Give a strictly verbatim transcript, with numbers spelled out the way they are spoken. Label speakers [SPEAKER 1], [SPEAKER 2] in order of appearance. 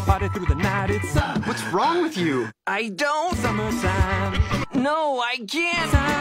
[SPEAKER 1] party through the night. It's uh,
[SPEAKER 2] What's wrong with you?
[SPEAKER 1] I don't. Summertime. No, I can't.